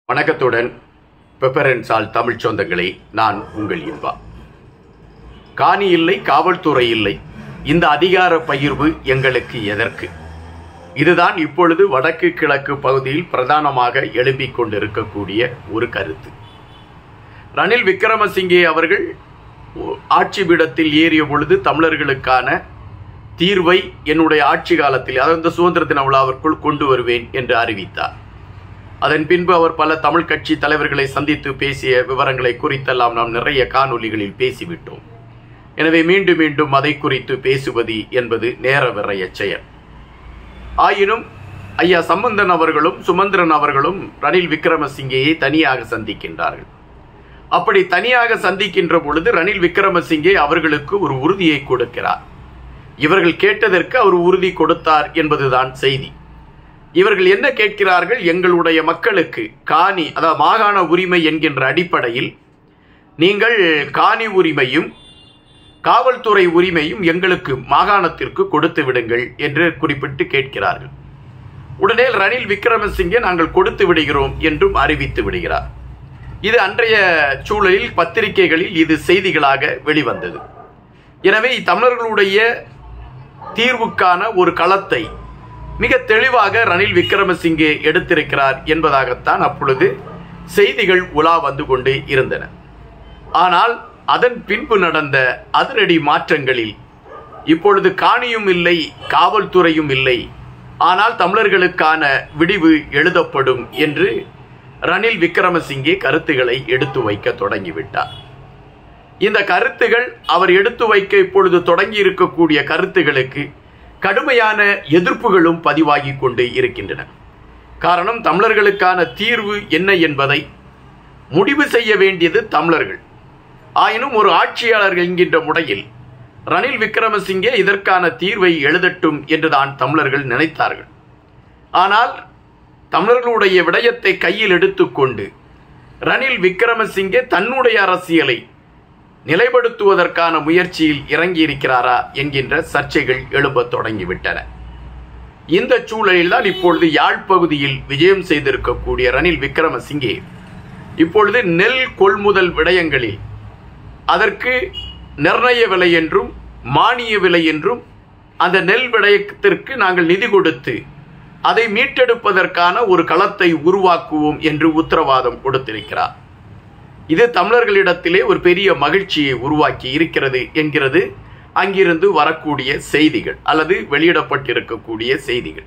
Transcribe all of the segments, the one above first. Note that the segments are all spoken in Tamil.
வணக்கத்துடன் பெப்பரன்சால் தமிழ் சொந்தங்களே, நான் உங்கள் இன்பா. காணி இல்லை, காவல்துறை இல்லை, இந்த அதிகார பகிர்வு எங்களுக்கு எதற்கு? இதுதான் இப்பொழுது வடக்கு கிழக்கு பகுதியில் பிரதானமாக எழும்பிக் கொண்டிருக்கக்கூடிய ஒரு கருத்து. ரணில் விக்ரமசிங்கே அவர்கள் ஆட்சி பீடத்தில் ஏறிய பொழுது தமிழர்களுக்கான தீர்வை என்னுடைய ஆட்சி காலத்தில், அதாவது சுதந்திர தின விழாவிற்குள் கொண்டு வருவேன் என்று அறிவித்தார். அதன் பின்பு அவர் பல தமிழ் கட்சி தலைவர்களை சந்தித்து பேசிய விவரங்களை குறித்தெல்லாம் நாம் நிறைய காணொலிகளில் பேசிவிட்டோம். எனவே மீண்டும் மீண்டும் அதை குறித்து பேசுவது என்பது நேர விரய செயல். ஆயினும் ஐயா சம்பந்தன் அவர்களும் சுமந்திரன் அவர்களும் ரணில் விக்ரமசிங்கேயை தனியாக சந்திக்கின்றார்கள். அப்படி தனியாக சந்திக்கின்ற பொழுது ரணில் விக்ரமசிங்கே அவர்களுக்கு ஒரு உறுதியை கொடுக்கிறார். இவர்கள் கேட்டதற்கு அவர் உறுதி கொடுத்தார் என்பதுதான் செய்தி. இவர்கள் என்ன கேட்கிறார்கள்? எங்களுடைய மக்களுக்கு காணி, அதாவது மாகாண உரிமை என்கின்ற அடிப்படையில் நீங்கள் காணி உரிமையும் காவல்துறை உரிமையும் எங்களுக்கு மாகாணத்திற்கு கொடுத்து விடுங்கள் என்று குறிப்பிட்டு கேட்கிறார்கள். உடனே ரணில் விக்ரமசிங்கே நாங்கள் கொடுத்து விடுகிறோம் என்றும் அறிவித்து விடுகிறார். இது அன்றைய சூழலில் பத்திரிகைகளில் இது செய்திகளாக வெளிவந்தது. எனவே தமிழர்களுடைய தீர்வுக்கான ஒரு களத்தை மிக தெளிவாக ரணில் விக்ரமசிங்கே எடுத்திருக்கிறார் என்பதாகத்தான் அப்பொழுது செய்திகள் உலா வந்து கொண்டு இருந்தன. ஆனால் அதன் பின்பு நடந்த அதிரடி மாற்றங்களில் இப்பொழுது காணியும் இல்லை, காவல்துறையும் இல்லை, ஆனால் தமிழர்களுக்கான விடிவு எழுதப்படும் என்று ரணில் விக்ரமசிங்கே கருத்துக்களை எடுத்து வைக்க தொடங்கிவிட்டார். இந்த கருத்துகள் அவர் எடுத்து வைக்க இப்பொழுது தொடங்கி இருக்கக்கூடிய கருத்துகளுக்கு கடுமையான எதிர்ப்புகளும் பதிவாகி கொண்டு இருக்கின்றன. காரணம், தமிழர்களுக்கான தீர்வு என்ன என்பதை முடிவு செய்ய வேண்டியது தமிழர்கள். ஆயினும் ஒரு ஆட்சியாளர் என்கின்ற முறையில் ரணில் விக்ரமசிங்கே இதற்கான தீர்வை எழுதட்டும் என்றுதான் தமிழர்கள் நினைத்தார்கள். ஆனால் தமிழர்களுடைய விடயத்தை கையில் எடுத்துக்கொண்டு ரணில் விக்ரமசிங்கே தன்னுடைய அரசியலை நிலைப்படுத்துவதற்கான முயற்சியில் இறங்கியிருக்கிறாரா என்கின்ற சர்ச்சைகள் எழும்பத் தொடங்கிவிட்டன. இந்த சூழலில் தான் இப்பொழுது யாழ் பகுதியில் விஜயம் செய்திருக்கக்கூடிய ரணில் விக்ரமசிங்கே இப்பொழுது நெல் கொள்முதல் விடயங்களில் அதற்கு நிர்ணய விலை என்றும் மானிய விலை என்றும் அந்த நெல் விடயத்திற்கு நாங்கள் நிதி கொடுத்து அதை மீட்டெடுப்பதற்கான ஒரு களத்தை உருவாக்குவோம் என்று உத்தரவாதம் கொடுத்திருக்கிறார். இது தமிழர்களிடத்திலே ஒரு பெரிய மகிழ்ச்சியை உருவாக்கி இருக்கிறது என்கிறது அங்கிருந்து வரக்கூடிய செய்திகள் அல்லது வெளியிடப்பட்டிருக்கக்கூடிய செய்திகள்.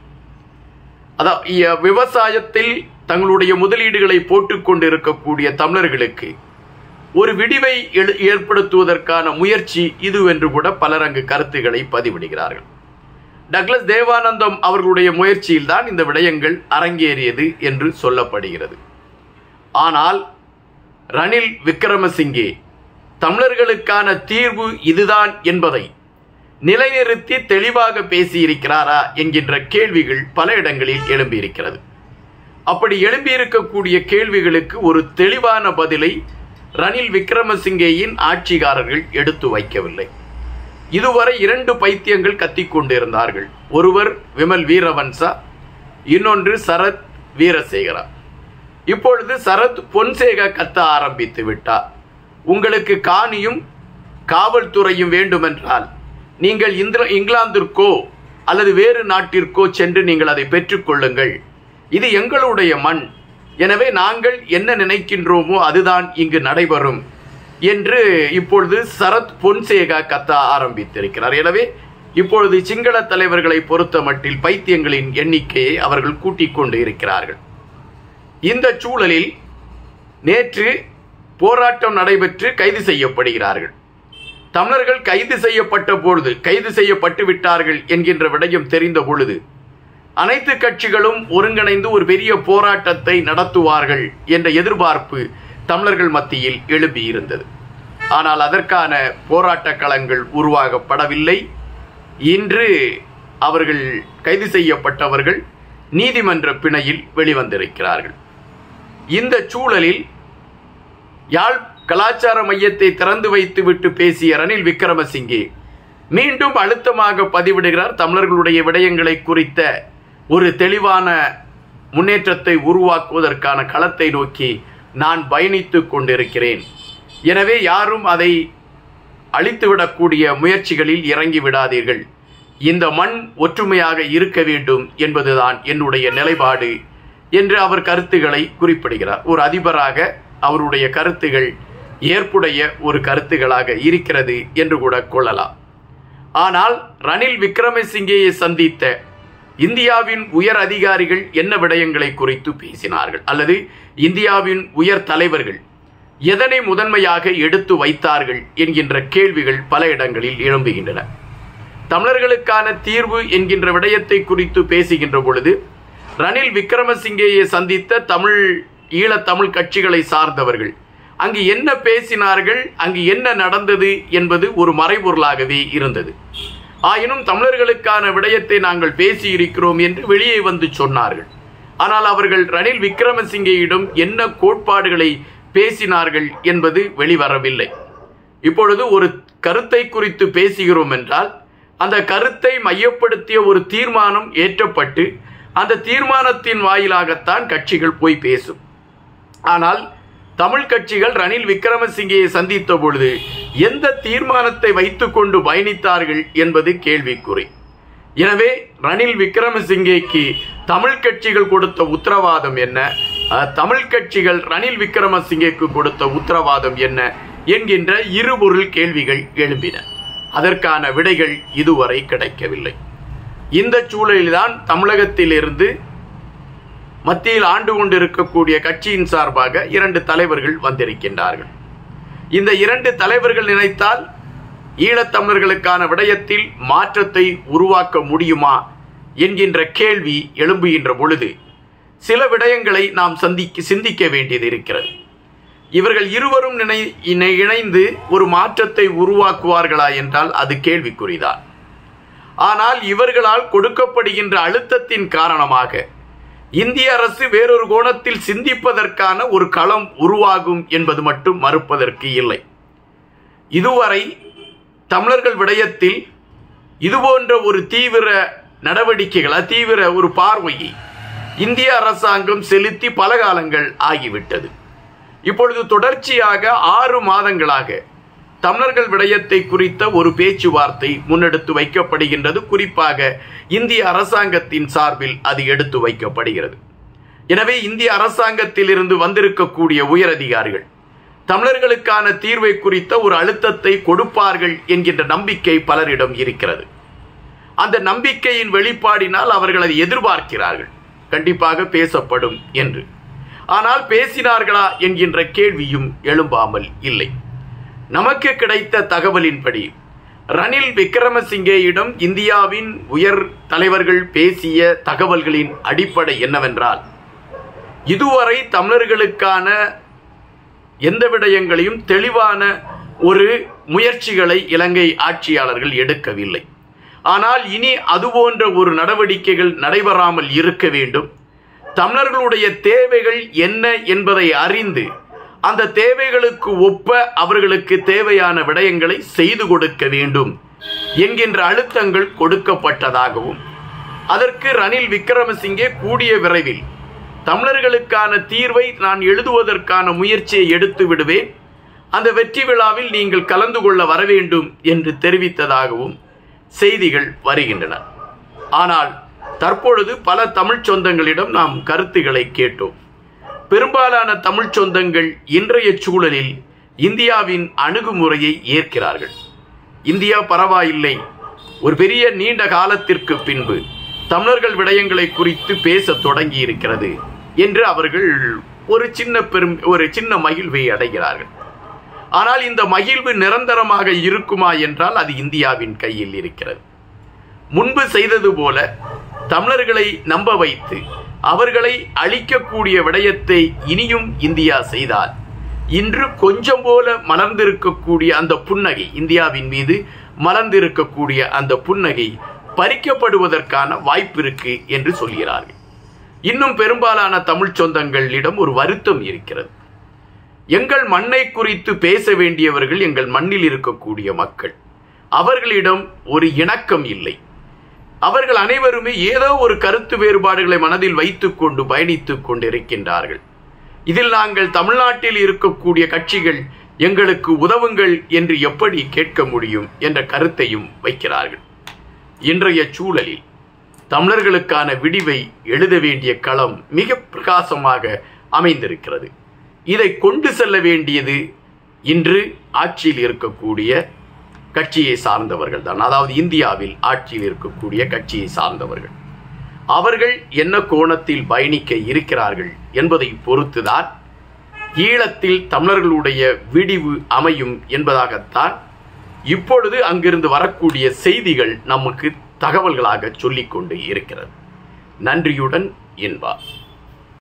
அதாவது விவசாயத்தில் தங்களுடைய முதலீடுகளை போட்டுக்கொண்டு இருக்கக்கூடிய தமிழர்களுக்கு ஒரு விடிவை ஏற்படுத்துவதற்கான முயற்சி இது என்று கூட பலர் அங்கு கருத்துக்களை பதிவிடுகிறார்கள். டக்ளஸ் தேவானந்தம் அவர்களுடைய முயற்சியில் தான் இந்த விடயங்கள் அரங்கேறியது என்று சொல்லப்படுகிறது. ஆனால் ரணில் விக்ரமசிங்கே தமிழர்களுக்கான தீர்வு இதுதான் என்பதை நிலைநிறுத்தி தெளிவாக பேசியிருக்கிறாரா என்கின்ற கேள்விகள் பல இடங்களில் எழும்பியிருக்கிறது. அப்படி எழும்பியிருக்கக்கூடிய கேள்விகளுக்கு ஒரு தெளிவான பதிலை ரணில் விக்ரமசிங்கேயின் ஆட்சிக்காரர்கள் எடுத்து வைக்கவில்லை. இதுவரை 2 பைத்தியங்கள் கத்திக்கொண்டிருந்தார்கள். ஒருவர் விமல் வீரவன்சா, இன்னொன்று சரத் வீரசேகரா. இப்பொழுது சரத் பொன்சேகா கத்த ஆரம்பித்து விட்டார். உங்களுக்கு காணியும் காவல்துறையும் வேண்டுமென்றால் நீங்கள் இங்கிலாந்திற்கோ அல்லது வேறு நாட்டிற்கோ சென்று நீங்கள் அதை பெற்றுக்கொள்ளுங்கள். இது எங்களுடைய மண், எனவே நாங்கள் என்ன நினைக்கின்றோமோ அதுதான் இங்கு நடைபெறும் என்று இப்பொழுது சரத் பொன்சேகா கத்த ஆரம்பித்திருக்கிறார். எனவே இப்பொழுது சிங்கள தலைவர்களை பொறுத்த மட்டில் பைத்தியங்களின் எண்ணிக்கையை அவர்கள் கூட்டிக் கொண்டு இருக்கிறார்கள். இந்த சூழலில் நேற்று போராட்டம் நடைபெற்று கைது செய்யப்படுகிறார்கள். தமிழர்கள் கைது செய்யப்பட்ட பொழுது, கைது செய்யப்பட்டு விட்டார்கள் என்கின்ற விடயம் தெரிந்த பொழுது அனைத்து கட்சிகளும் ஒருங்கிணைந்து ஒரு பெரிய போராட்டத்தை நடத்துவார்கள் என்ற எதிர்பார்ப்பு தமிழர்கள் மத்தியில் எழும்பியிருந்தது. ஆனால் அதற்கான போராட்ட களங்கள் உருவாக்கப்படவில்லை. இன்று அவர்கள் கைது செய்யப்பட்டவர்கள் நீதிமன்ற பிணையில் வெளிவந்திருக்கிறார்கள். இந்த சூழலில் யாழ் கலாச்சார மையத்தை திறந்து வைத்துவிட்டு பேசிய ரணில் விக்ரமசிங்கே மீண்டும் அழுத்தமாக பதிவிடுகிறார். தமிழர்களுடைய விடயங்களை குறித்த ஒரு தெளிவான முன்னேற்றத்தை உருவாக்குவதற்கான களத்தை நோக்கி நான் பயணித்துக் கொண்டிருக்கிறேன். எனவே யாரும் அதை அழித்துவிடக்கூடிய முயற்சிகளில் இறங்கி விடாதீர்கள். இந்த மண் ஒற்றுமையாக இருக்க வேண்டும் என்பதுதான் என்னுடைய நிலைப்பாடு என்று அவர் கருத்துக்களை குறிப்பிடுகிறார். ஒரு அதிபராக அவருடைய கருத்துகள் ஏற்புடைய ஒரு கருத்துகளாக இருக்கிறது என்று கூட கொள்ளலாம். ஆனால் ரணில் விக்ரமசிங்கேயை சந்தித்த இந்தியாவின் உயர் அதிகாரிகள் என்ன விடயங்களை குறித்து பேசினார்கள், அல்லது இந்தியாவின் உயர் தலைவர்கள் எதனை முதன்மையாக எடுத்து வைத்தார்கள் என்கின்ற கேள்விகள் பல இடங்களில் எழும்புகின்றன. தமிழர்களுக்கான தீர்வு என்கின்ற விடயத்தை குறித்து பேசுகின்ற பொழுது ரணில் விக்ரமசிங்கேயை சந்தித்த ஈழத்தமிழ் கட்சிகளை சார்ந்தவர்கள் அங்கு என்ன பேசினார்கள், அங்கு என்ன நடந்தது என்பது ஒரு மறைபொருளாகவே இருந்தது. ஆயினும் தமிழர்களுக்கான விடயத்தை நாங்கள் பேசியிருக்கிறோம் என்று வெளியே வந்து சொன்னார்கள். ஆனால் அவர்கள் ரணில் விக்ரமசிங்கேயிடம் என்ன கோட்பாடுகளை பேசினார்கள் என்பது வெளிவரவில்லை. இப்பொழுது ஒரு கருத்தை குறித்து பேசுகிறோம் என்றால் அந்த கருத்தை மையப்படுத்திய ஒரு தீர்மானம் ஏற்றப்பட்டு அந்த தீர்மானத்தின் வாயிலாகத்தான் கட்சிகள் போய் பேசும். ஆனால் தமிழ் கட்சிகள் ரணில் விக்ரமசிங்கேயை சந்தித்த பொழுது எந்த தீர்மானத்தை வைத்துக்கொண்டு பயணித்தார்கள் என்பது கேள்விக்குறி. எனவே ரணில் விக்ரமசிங்கேக்கு தமிழ் கட்சிகள் கொடுத்த உத்தரவாதம் என்ன, தமிழ் கட்சிகள் ரணில் விக்ரமசிங்கேக்கு கொடுத்த உத்தரவாதம் என்ன என்கின்ற இருபொருள் கேள்விகள் எழும்பின. அதற்கான விடைகள் இதுவரை கிடைக்கவில்லை. இந்த சூழலில்தான் தமிழகத்திலிருந்து மத்தியில் ஆண்டு கொண்டிருக்கக்கூடிய கட்சியின் சார்பாக 2 தலைவர்கள் வந்திருக்கின்றார்கள். இந்த 2 தலைவர்கள் நினைத்தால் ஈழத்தமிழர்களுக்கான விடயத்தில் மாற்றத்தை உருவாக்க முடியுமா என்கின்ற கேள்வி எழும்புகின்ற பொழுது சில விடயங்களை நாம் சிந்திக்க வேண்டியது இருக்கிறது. இவர்கள் இருவரும் இணைந்து ஒரு மாற்றத்தை உருவாக்குவார்களா என்றால் அது கேள்விக்குறிதான். ஆனால் இவர்களால் கொடுக்கப்படுகின்ற அழுத்தத்தின் காரணமாக இந்திய அரசு வேறொரு கோணத்தில் சிந்திப்பதற்கான ஒரு களம் உருவாகும் என்பது மட்டும் மறுப்பதற்கு இல்லை. இதுவரை தமிழர்கள் விடயத்தில் இதுபோன்ற ஒரு தீவிர நடவடிக்கைகள், தீவிர ஒரு பார்வையை இந்திய அரசாங்கம் செலுத்தி பல காலங்கள் ஆகிவிட்டது. இப்பொழுது தொடர்ச்சியாக 6 மாதங்களாக தமிழர்கள் விடயத்தை குறித்த ஒரு பேச்சுவார்த்தை முன்னெடுத்து வைக்கப்படுகின்றது. குறிப்பாக இந்திய அரசாங்கத்தின் சார்பில் அது எடுத்து வைக்கப்படுகிறது. எனவே இந்திய அரசாங்கத்தில் இருந்து வந்திருக்கக்கூடிய உயரதிகாரிகள் தமிழர்களுக்கான தீர்வை குறித்த ஒரு அழுத்தத்தை கொடுப்பார்கள் என்கின்ற நம்பிக்கை பலரிடம் இருக்கிறது. அந்த நம்பிக்கையின் வெளிப்பாடினால் அவர்கள் அதை எதிர்பார்க்கிறார்கள், கண்டிப்பாக பேசப்படும் என்று. ஆனால் பேசினார்களா என்கின்ற கேள்வியும் எழும்பாமல் இல்லை. நமக்கு கிடைத்த தகவலின்படி ரணில் விக்ரமசிங்கேயிடம் இந்தியாவின் உயர் தலைவர்கள் பேசிய தகவல்களின் அடிப்படை என்னவென்றால், இதுவரை தமிழர்களுக்கான எந்த விடயங்களையும் தெளிவான ஒரு முயற்சிகளை இலங்கை ஆட்சியாளர்கள் எடுக்கவில்லை. ஆனால் இனி அதுபோன்ற ஒரு நடவடிக்கைகள் நடைபெறாமல் இருக்க வேண்டும். தமிழர்களுடைய தேவைகள் என்ன என்பதை அறிந்து அந்த தேவைகளுக்கு ஒப்ப அவர்களுக்கு தேவையான விடயங்களை செய்து கொடுக்க வேண்டும் என்கின்ற அழுத்தங்கள் கொடுக்கப்பட்டதாகவும், அதற்கு ரணில் விக்ரமசிங்கே கூடிய விரைவில் தமிழர்களுக்கான தீர்வை நான் எழுதுவதற்கான முயற்சியை எடுத்து விடுவேன், அந்த வெற்றி விழாவில் நீங்கள் கலந்து கொள்ள வர வேண்டும் என்று தெரிவித்ததாகவும் செய்திகள் வருகின்றன. ஆனால் தற்பொழுது பல தமிழ் சொந்தங்களிடம் நாம் கருத்துக்களை கேட்டோம். பெரும்பாலான தமிழ் சொந்தங்கள் இன்றைய சூழலில் இந்தியாவின் அணுகுமுறையை ஏற்கிறார்கள். இந்தியா பரவாயில்லை, ஒரு பெரிய நீண்ட காலத்திற்கு பின்பு தமிழர்கள் விடயங்களை குறித்து பேச தொடங்கி இருக்கிறது என்று அவர்கள் ஒரு சின்ன மகிழ்வை அடைகிறார்கள். ஆனால் இந்த மகிழ்வு நிரந்தரமாக இருக்குமா என்றால் அது இந்தியாவின் கையில் இருக்கிறது. முன்பு செய்தது போல தமிழர்களை நம்ப வைத்து அவர்களை அழிக்கக்கூடிய விடயத்தை இனியும் இந்தியா செய்தால் இன்று கொஞ்சம் போல மலர்ந்திருக்கக்கூடிய அந்த புன்னகை, இந்தியாவின் மீது மலர்ந்திருக்கக்கூடிய அந்த புன்னகை பறிக்கப்படுவதற்கான வாய்ப்பு இருக்கு என்று சொல்கிறார்கள். இன்னும் பெரும்பாலான தமிழ் சொந்தங்களிடம் ஒரு வருத்தம் இருக்கிறது. எங்கள் மண்ணை குறித்து பேச வேண்டியவர்கள் எங்கள் மண்ணில் இருக்கக்கூடிய மக்கள், அவர்களிடம் ஒரு இணக்கம் இல்லை. அவர்கள் அனைவருமே ஏதோ ஒரு கருத்து வேறுபாடுகளை மனதில் வைத்துக் கொண்டு பயணித்துக் கொண்டிருக்கின்றார்கள். இதில் நாங்கள் தமிழ்நாட்டில் இருக்கக்கூடிய கட்சிகள் எங்களுக்கு உதவுங்கள் என்று எப்படி கேட்க முடியும் என்ற கருத்தையும் வைக்கிறார்கள். இன்றைய சூழலில் தமிழர்களுக்கான விடிவை எழுத வேண்டிய களம் மிக பிரகாசமாக அமைந்திருக்கிறது. இதை கொண்டு செல்ல வேண்டியது இன்று ஆட்சியில் இருக்கக்கூடிய கட்சியை சார்ந்தவர்கள் தான். அதாவது இந்தியாவில் ஆட்சியில் இருக்கக்கூடிய கட்சியை சார்ந்தவர்கள். அவர்கள் என்ன கோணத்தில் பயணிக்க இருக்கிறார்கள் என்பதை பொறுத்துதான் ஈழத்தில் தமிழர்களுடைய விடிவு அமையும் என்பதாகத்தான் இப்பொழுது அங்கிருந்து வரக்கூடிய செய்திகள் நமக்கு தகவல்களாக சொல்லிக் கொண்டு இருக்கிறது. நன்றியுடன் இன்பா.